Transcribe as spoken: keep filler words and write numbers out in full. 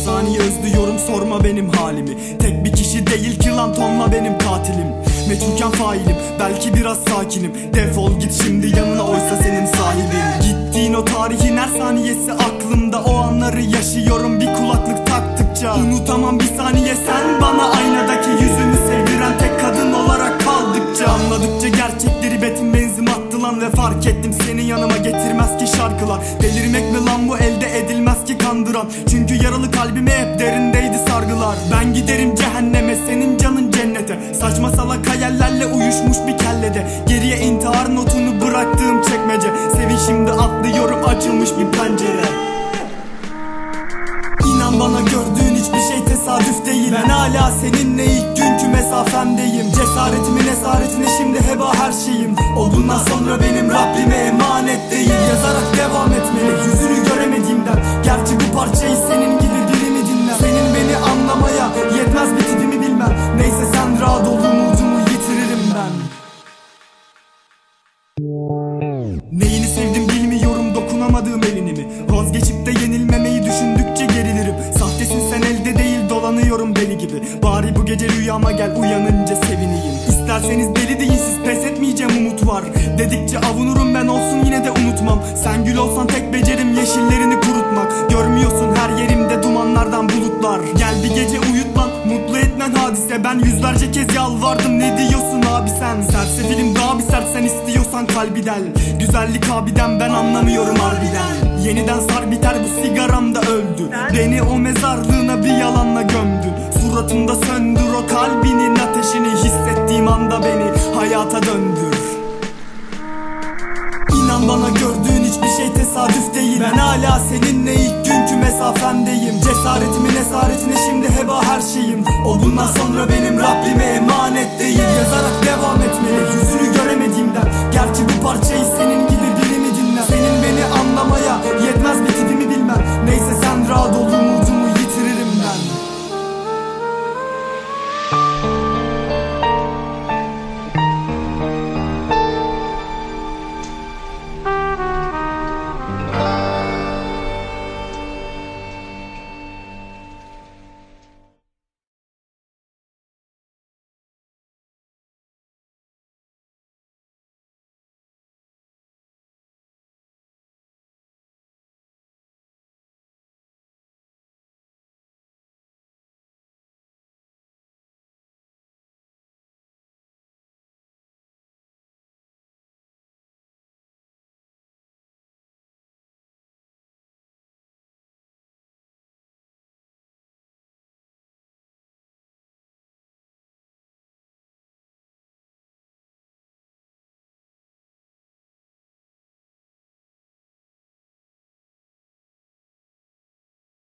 saniye özlüyorum, sorma benim halimi. Tek bir kişi değil ki lan, tonla benim katilim. Meçhulken failim, belki biraz sakinim. Defol git şimdi yanına, oysa senin sahibin. Gittiğin o tarihin her saniyesi aklımda. O anları yaşıyorum bir kulaklık taktıkça. Unutamam bir saniye sen bana aynadaki yüzünü sevdiren tek kadın olarak kaldıkça. Anladıkça gerçekleri betim benzin attı lan. Ve fark ettim seni yanıma getirmez ki şarkılar. Delirmek mi lan bu, elde edilmez ki kandıran. Çünkü yaralı kalbime hep derindeydi sargılar. Ben giderim cehenneme, senin canın cennete. Saçma salak hayallerle uyuşmuş bir kellede. Geriye intihar notunu bıraktığım çekmece. Sevin şimdi atlıyorum açılmış bir pencere. İnan bana gördüğün hiçbir şey tesadüf değil. Ben hala seninle ilk günkü mesafemdeyim. Cesaretimin esaretine şimdi heba her şeyim. O bundan sonra benim Rabbime emanet değil. Yazarak devam etmeli yüzünü göremediğimden. Gerçi bu parçayı senin gibi biri mi dinler? Senin beni anlamaya yetmez bir tipimi bilmem. Neyse sen rahat ol, umudumu yitiririm ben. Neyini sevdim bilmiyorum, dokunamadığım elini mi? Vazgeçip de yenilmemeyi düşündükçe gerilirim. Sahtesin sen, elde değil dolanıyorum deli gibi. Bari bu gece rüyama gel, uyanınca sevineyim. İsterseniz deli deyin siz, pes etmeyeceğim umut var. Dedikçe avunurum ben, olsun yine de unutmam. Sen gül olsan tek becerim yeşillerini kurutmak. Görmüyorsun her yerimde dumanlardan bulutlar. Gel bir gece uyut lan, mutlu etmen hadise. Ben yüzlerce kez yalvardım, ne diyorsun abi sen? Sersefilim daha bir sert, sen istiyorsan kalbi del. Güzellik abiden ben anlamıyorum harbiden. Yeniden sar biter, bu sigaram da öldü. Beni o mezarlığına bir yalanla gömdün. Suratımda söndür o kalbinin ateşini. Hissettiğim anda beni hayata döndür. İnan bana gördüğün hiçbir şey tesadüf değil. Ben hala seninle ilk günkü mesafemdeyim. Cesaretimin esaretine şimdi heba her şeyim. O bundan sonra benim Rabbime emanet değil. Yazarak